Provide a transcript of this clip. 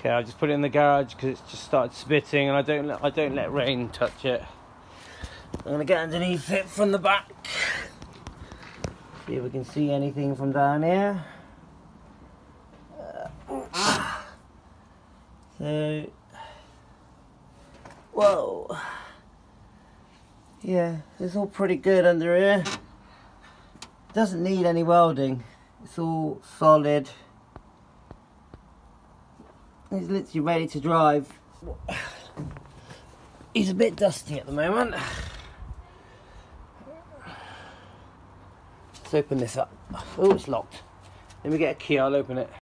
Okay, I just put it in the garage because it's just started spitting, and I don't let rain touch it. I'm gonna get underneath it from the back. See if we can see anything from down here. So, whoa. Yeah, it's all pretty good under here. Doesn't need any welding. It's all solid. He's literally ready to drive. He's a bit dusty at the moment. Let's open this up. Oh, it's locked. Let me get a key, I'll open it.